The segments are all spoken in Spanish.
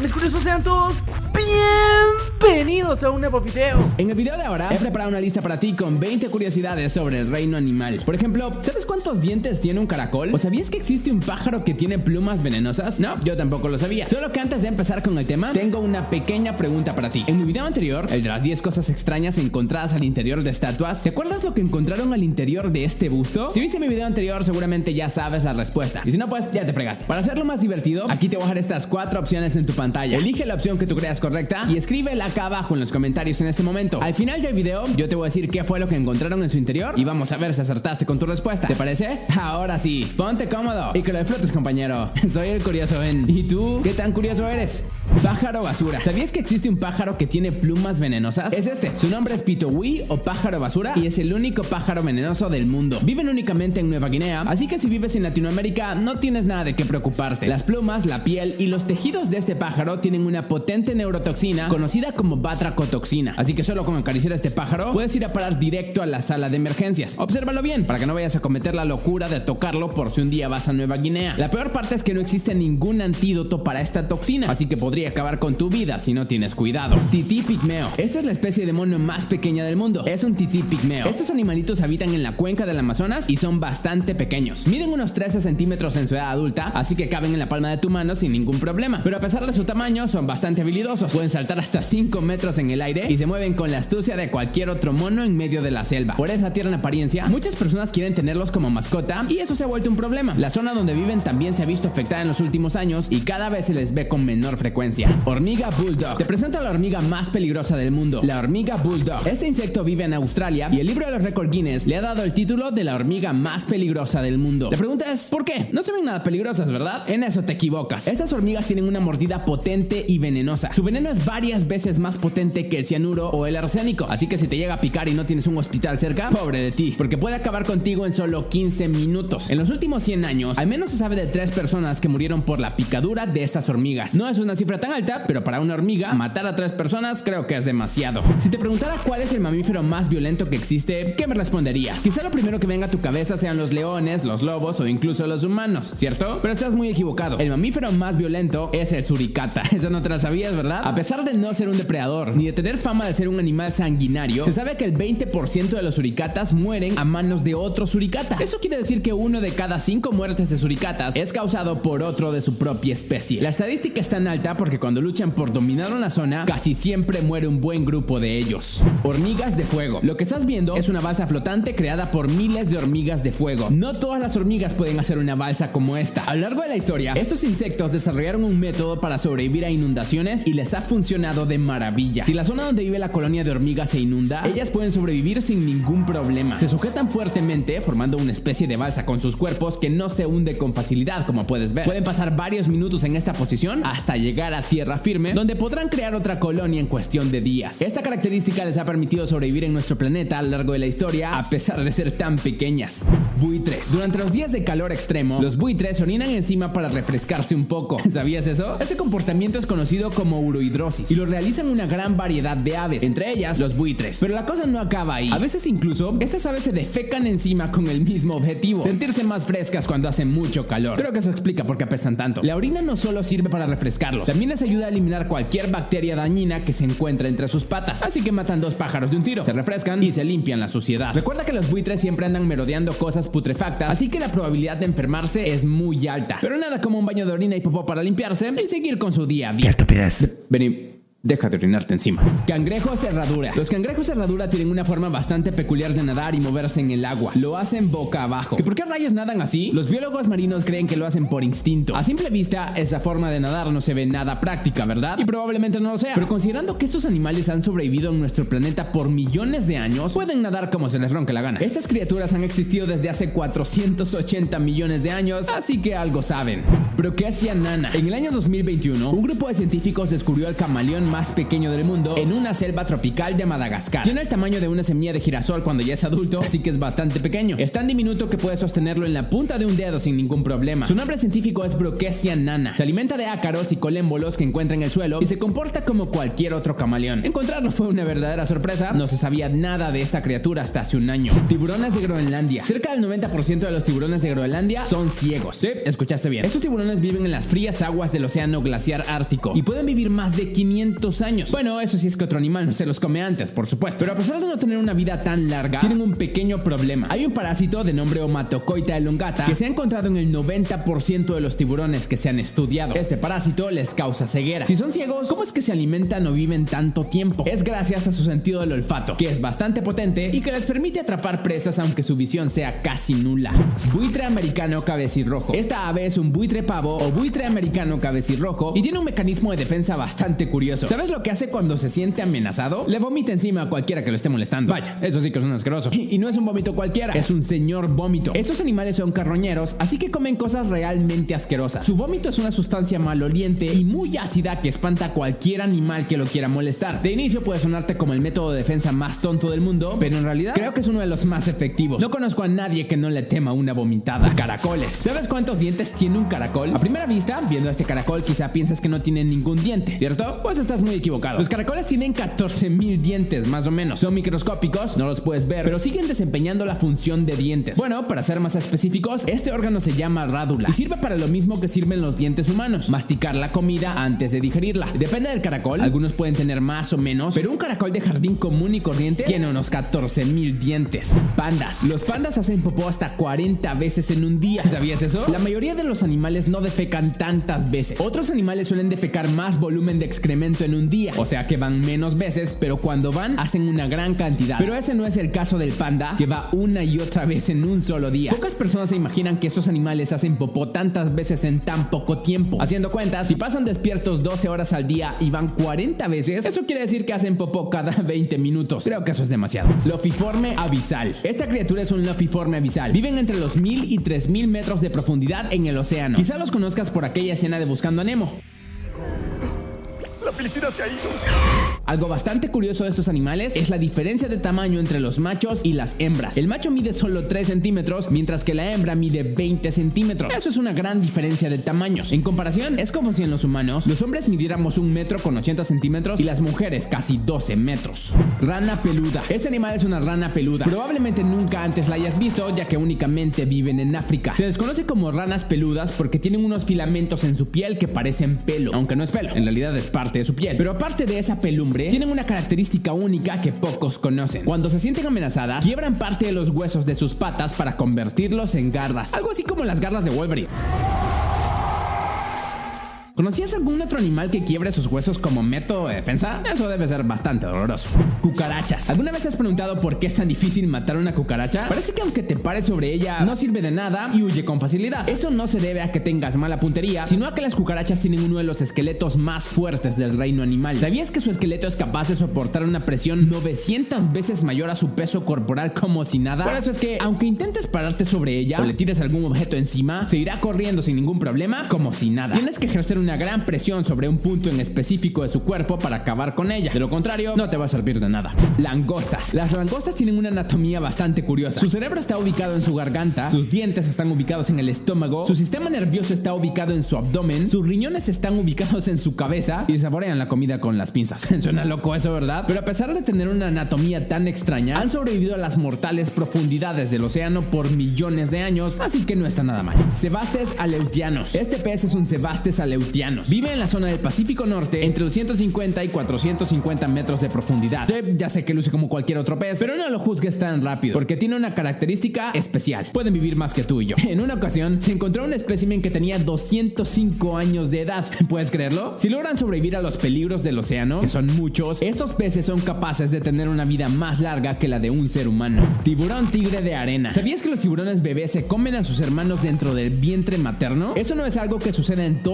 mis curiosos, sean todos bienvenidos a un nuevo video. En el video de ahora he preparado una lista para ti con 20 curiosidades sobre el reino animal. Por ejemplo, ¿sabes cuántos dientes tiene un caracol? ¿O sabías que existe un pájaro que tiene plumas venenosas? No, yo tampoco lo sabía. Solo que antes de empezar con el tema, tengo una pequeña pregunta para ti. En mi video anterior, el de las 10 cosas extrañas encontradas al interior de estatuas, ¿te acuerdas lo que encontraron al interior de este busto? Si viste mi video anterior, seguramente ya sabes la respuesta. Y si no, pues ya te fregaste. Para hacerlo más divertido, aquí te voy a dejar estas 4 opciones en tu pantalla. Elige la opción que tú creas correcta y escríbela acá abajo en los comentarios en este momento. Al final del video, yo te voy a decir qué fue lo que encontraron en su interior y vamos a ver si acertaste con tu respuesta. ¿Te parece? Ahora sí, ponte cómodo y que lo disfrutes, compañero. Soy el curioso Ben. ¿Y tú? ¿Qué tan curioso eres? Pájaro basura. ¿Sabías que existe un pájaro que tiene plumas venenosas? Es este. Su nombre es pitohui o pájaro basura y es el único pájaro venenoso del mundo. Viven únicamente en Nueva Guinea, así que si vives en Latinoamérica no tienes nada de qué preocuparte. Las plumas, la piel y los tejidos de este pájaro tienen una potente neurotoxina conocida como batracotoxina. Así que solo con acariciar a este pájaro puedes ir a parar directo a la sala de emergencias. Obsérvalo bien para que no vayas a cometer la locura de tocarlo por si un día vas a Nueva Guinea. La peor parte es que no existe ningún antídoto para esta toxina, así que podría acabar con tu vida si no tienes cuidado. Tití pigmeo. Esta es la especie de mono más pequeña del mundo. Es un tití pigmeo. Estos animalitos habitan en la cuenca del Amazonas y son bastante pequeños. Miden unos 13 centímetros en su edad adulta, así que caben en la palma de tu mano sin ningún problema. Pero a pesar de su tamaño, son bastante habilidosos. Pueden saltar hasta 5 metros en el aire y se mueven con la astucia de cualquier otro mono en medio de la selva. Por esa tierna apariencia, muchas personas quieren tenerlos como mascota y eso se ha vuelto un problema. La zona donde viven también se ha visto afectada en los últimos años y cada vez se les ve con menor frecuencia. Hormiga bulldog. Te presento a la hormiga más peligrosa del mundo, la hormiga bulldog. Este insecto vive en Australia y el libro de los récords Guinness le ha dado el título de la hormiga más peligrosa del mundo. La pregunta es, ¿por qué? No se ven nada peligrosas, ¿verdad? En eso te equivocas. Estas hormigas tienen una mordida potente y venenosa. Su veneno es varias veces más potente que el cianuro o el arsénico, así que si te llega a picar y no tienes un hospital cerca, pobre de ti, porque puede acabar contigo en solo 15 minutos. En los últimos 100 años, al menos se sabe de 3 personas que murieron por la picadura de estas hormigas. No es una cifra tan alta, pero para una hormiga, matar a 3 personas creo que es demasiado. Si te preguntara cuál es el mamífero más violento que existe, ¿qué me responderías? Quizá lo primero que venga a tu cabeza sean los leones, los lobos o incluso los humanos, ¿cierto? Pero estás muy equivocado. El mamífero más violento es el suricata. Eso no te lo sabías, ¿verdad? A pesar de no ser un depredador, ni de tener fama de ser un animal sanguinario, se sabe que el 20% de los suricatas mueren a manos de otro suricata. Eso quiere decir que 1 de cada 5 muertes de suricatas es causado por otro de su propia especie. La estadística es tan alta porque cuando luchan por dominar una zona, casi siempre muere un buen grupo de ellos. Hormigas de fuego. Lo que estás viendo es una balsa flotante creada por miles de hormigas de fuego. No todas las hormigas pueden hacer una balsa como esta. A lo largo de la historia, estos insectos desarrollaron un método para sobrevivir a inundaciones y les ha funcionado de maravilla. Si la zona donde vive la colonia de hormigas se inunda, ellas pueden sobrevivir sin ningún problema. Se sujetan fuertemente formando una especie de balsa con sus cuerpos que no se hunde con facilidad, como puedes ver. Pueden pasar varios minutos en esta posición hasta llegar a tierra firme, donde podrán crear otra colonia en cuestión de días. Esta característica les ha permitido sobrevivir en nuestro planeta a lo largo de la historia, a pesar de ser tan pequeñas. Buitres. Durante los días de calor extremo, los buitres se orinan encima para refrescarse un poco. ¿Sabías eso? Este comportamiento es conocido como urohidrosis y lo realizan una gran variedad de aves, entre ellas los buitres. Pero la cosa no acaba ahí. A veces incluso, estas aves se defecan encima con el mismo objetivo: sentirse más frescas cuando hace mucho calor. Creo que eso explica por qué apestan tanto. La orina no solo sirve para refrescarlos, también les ayuda a eliminar cualquier bacteria dañina que se encuentra entre sus patas. Así que matan 2 pájaros de un tiro: se refrescan y se limpian la suciedad. Recuerda que los buitres siempre andan merodeando cosas putrefactas, así que la probabilidad de enfermarse es muy alta. Pero nada como un baño de orina y popó para limpiarse y seguir con su día a día. ¡Qué estupidez! Vení. Deja de orinarte encima. Cangrejos herradura. Los cangrejos herradura tienen una forma bastante peculiar de nadar y moverse en el agua. Lo hacen boca abajo. ¿Y por qué rayos nadan así? Los biólogos marinos creen que lo hacen por instinto. A simple vista, esa forma de nadar no se ve nada práctica, ¿verdad? Y probablemente no lo sea. Pero considerando que estos animales han sobrevivido en nuestro planeta por millones de años, pueden nadar como se les ronque la gana. Estas criaturas han existido desde hace 480 millones de años, así que algo saben. Brookesia nana. En el año 2021, un grupo de científicos descubrió el camaleón más pequeño del mundo en una selva tropical de Madagascar. Tiene el tamaño de una semilla de girasol cuando ya es adulto, así que es bastante pequeño. Es tan diminuto que puede sostenerlo en la punta de un dedo sin ningún problema. Su nombre científico es Brookesia nana. Se alimenta de ácaros y colémbolos que encuentra en el suelo y se comporta como cualquier otro camaleón. Encontrarlo fue una verdadera sorpresa. No se sabía nada de esta criatura hasta hace un año. Tiburones de Groenlandia. Cerca del 90% de los tiburones de Groenlandia son ciegos. Sí, escuchaste bien. Estos tiburones viven en las frías aguas del océano glaciar ártico y pueden vivir más de 500 años. Bueno, eso sí es que otro animal no se los come antes, por supuesto. Pero a pesar de no tener una vida tan larga, tienen un pequeño problema. Hay un parásito de nombre Omatocoita elongata que se ha encontrado en el 90% de los tiburones que se han estudiado. Este parásito les causa ceguera. Si son ciegos, ¿cómo es que se alimentan o viven tanto tiempo? Es gracias a su sentido del olfato, que es bastante potente y que les permite atrapar presas aunque su visión sea casi nula. Buitre americano cabecirrojo. Esta ave es un buitre pavo o buitre americano cabecirrojo y tiene un mecanismo de defensa bastante curioso. ¿Sabes lo que hace cuando se siente amenazado? Le vomita encima a cualquiera que lo esté molestando. Vaya, eso sí que es un asqueroso. Y no es un vómito cualquiera, es un señor vómito. Estos animales son carroñeros, así que comen cosas realmente asquerosas. Su vómito es una sustancia maloliente y muy ácida que espanta a cualquier animal que lo quiera molestar. De inicio puede sonarte como el método de defensa más tonto del mundo, pero en realidad creo que es uno de los más efectivos. No conozco a nadie que no le tema una vomitada. Caracoles. ¿Sabes cuántos dientes tiene un caracol? A primera vista, viendo a este caracol, quizá piensas que no tiene ningún diente, ¿cierto? Pues estás muy equivocado. Los caracoles tienen 14,000 dientes, más o menos. Son microscópicos, no los puedes ver, pero siguen desempeñando la función de dientes. Bueno, para ser más específicos, este órgano se llama rádula y sirve para lo mismo que sirven los dientes humanos: masticar la comida antes de digerirla. Depende del caracol, algunos pueden tener más o menos, pero un caracol de jardín común y corriente tiene unos 14,000 dientes. Pandas. Los pandas hacen popó hasta 40 veces en un día. ¿Sabías eso? La mayoría de los animales no defecan tantas veces. Otros animales suelen defecar más volumen de excremento en un día, o sea que van menos veces, pero cuando van hacen una gran cantidad. Pero ese no es el caso del panda, que va una y otra vez en un solo día. Pocas personas se imaginan que estos animales hacen popó tantas veces en tan poco tiempo. Haciendo cuentas, si pasan despiertos 12 horas al día y van 40 veces, eso quiere decir que hacen popó cada 20 minutos. Creo que eso es demasiado. Lofiforme abisal. Esta criatura es un lofiforme abisal. Viven entre los 1000 y 3000 metros de profundidad en el océano. Quizá los conozcas por aquella escena de Buscando a Nemo. La felicidad se ha ido. Algo bastante curioso de estos animales es la diferencia de tamaño entre los machos y las hembras. El macho mide solo 3 centímetros, mientras que la hembra mide 20 centímetros. Eso es una gran diferencia de tamaños. En comparación, es como si en los humanos los hombres midiéramos 1 metro con 80 centímetros y las mujeres casi 12 metros. Rana peluda. Este animal es una rana peluda. Probablemente nunca antes la hayas visto, ya que únicamente viven en África. Se les conoce como ranas peludas porque tienen unos filamentos en su piel que parecen pelo, aunque no es pelo, en realidad es parte de su piel. Pero aparte de esa pelumbre, tienen una característica única que pocos conocen. Cuando se sienten amenazadas, quiebran parte de los huesos de sus patas para convertirlos en garras. Algo así como las garras de Wolverine. ¿Conocías algún otro animal que quiebre sus huesos como método de defensa? Eso debe ser bastante doloroso. Cucarachas. ¿Alguna vez has preguntado por qué es tan difícil matar a una cucaracha? Parece que aunque te pares sobre ella, no sirve de nada y huye con facilidad. Eso no se debe a que tengas mala puntería, sino a que las cucarachas tienen uno de los esqueletos más fuertes del reino animal. ¿Sabías que su esqueleto es capaz de soportar una presión 900 veces mayor a su peso corporal como si nada? Por eso es que, aunque intentes pararte sobre ella o le tires algún objeto encima, se irá corriendo sin ningún problema como si nada. Tienes que ejercer una gran presión sobre un punto en específico de su cuerpo para acabar con ella. De lo contrario, no te va a servir de nada. Langostas. Las langostas tienen una anatomía bastante curiosa. Su cerebro está ubicado en su garganta, sus dientes están ubicados en el estómago, su sistema nervioso está ubicado en su abdomen, sus riñones están ubicados en su cabeza y saborean la comida con las pinzas. Suena loco eso, ¿verdad? Pero a pesar de tener una anatomía tan extraña, han sobrevivido a las mortales profundidades del océano por millones de años, así que no está nada mal. Sebastes aleutianos. Este pez es un Sebastes aleutianos. Vive en la zona del Pacífico Norte entre los 150 y 450 metros de profundidad. Ya sé que luce como cualquier otro pez, pero no lo juzgues tan rápido, porque tiene una característica especial. Pueden vivir más que tú y yo. En una ocasión, se encontró un espécimen que tenía 205 años de edad. ¿Puedes creerlo? Si logran sobrevivir a los peligros del océano, que son muchos, estos peces son capaces de tener una vida más larga que la de un ser humano. Tiburón tigre de arena. ¿Sabías que los tiburones bebés se comen a sus hermanos dentro del vientre materno? Eso no es algo que sucede en todas las especies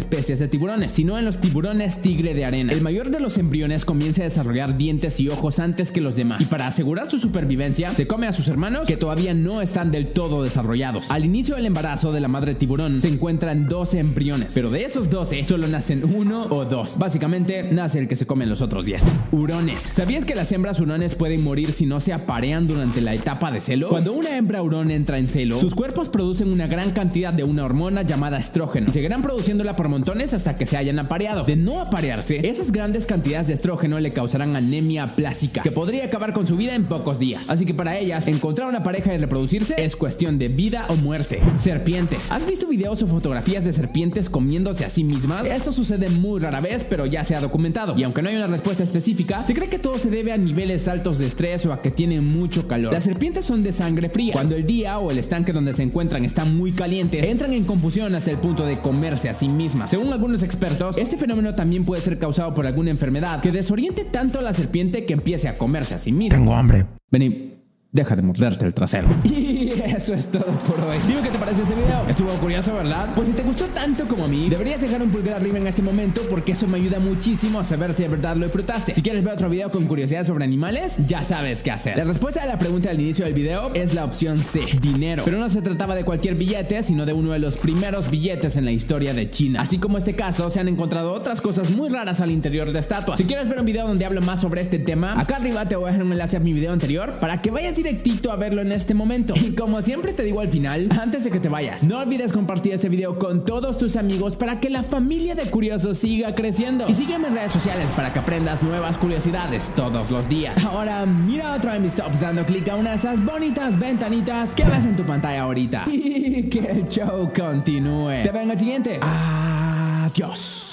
especies de tiburones, sino en los tiburones tigre de arena. El mayor de los embriones comienza a desarrollar dientes y ojos antes que los demás, y para asegurar su supervivencia se come a sus hermanos que todavía no están del todo desarrollados. Al inicio del embarazo de la madre tiburón se encuentran 12 embriones, pero de esos 12 solo nacen 1 o 2. Básicamente nace el que se comen los otros 10. Hurones. ¿Sabías que las hembras hurones pueden morir si no se aparean durante la etapa de celo? Cuando una hembra hurón entra en celo, sus cuerpos producen una gran cantidad de una hormona llamada estrógeno y seguirán produciéndola por montones hasta que se hayan apareado. De no aparearse, esas grandes cantidades de estrógeno le causarán anemia aplásica, que podría acabar con su vida en pocos días. Así que para ellas, encontrar una pareja y reproducirse es cuestión de vida o muerte. Serpientes. ¿Has visto videos o fotografías de serpientes comiéndose a sí mismas? Eso sucede muy rara vez, pero ya se ha documentado. Y aunque no hay una respuesta específica, se cree que todo se debe a niveles altos de estrés o a que tienen mucho calor. Las serpientes son de sangre fría. Cuando el día o el estanque donde se encuentran están muy calientes, entran en confusión hasta el punto de comerse a sí mismas. Según algunos expertos, este fenómeno también puede ser causado por alguna enfermedad que desoriente tanto a la serpiente que empiece a comerse a sí misma. Tengo hambre. Vení. Deja de morderte el trasero. Y eso es todo por hoy. Dime qué te pareció este video. Estuvo curioso, ¿verdad? Pues si te gustó tanto como a mí, deberías dejar un pulgar arriba en este momento, porque eso me ayuda muchísimo a saber si de verdad lo disfrutaste. Si quieres ver otro video con curiosidades sobre animales, ya sabes qué hacer. La respuesta a la pregunta al inicio del video es la opción C, dinero. Pero no se trataba de cualquier billete, sino de uno de los primeros billetes en la historia de China. Así como este caso, se han encontrado otras cosas muy raras al interior de estatuas. Si quieres ver un video donde hablo más sobre este tema, acá arriba te voy a dejar un enlace a mi video anterior para que vayas directito a verlo en este momento. Y como siempre te digo al final, antes de que te vayas, no olvides compartir este video con todos tus amigos para que la familia de curiosos siga creciendo. Y sígueme en redes sociales para que aprendas nuevas curiosidades todos los días. Ahora mira otro de mis tops dando clic a una de esas bonitas ventanitas que ves en tu pantalla ahorita. Y que el show continúe. Te veo en el siguiente. Adiós.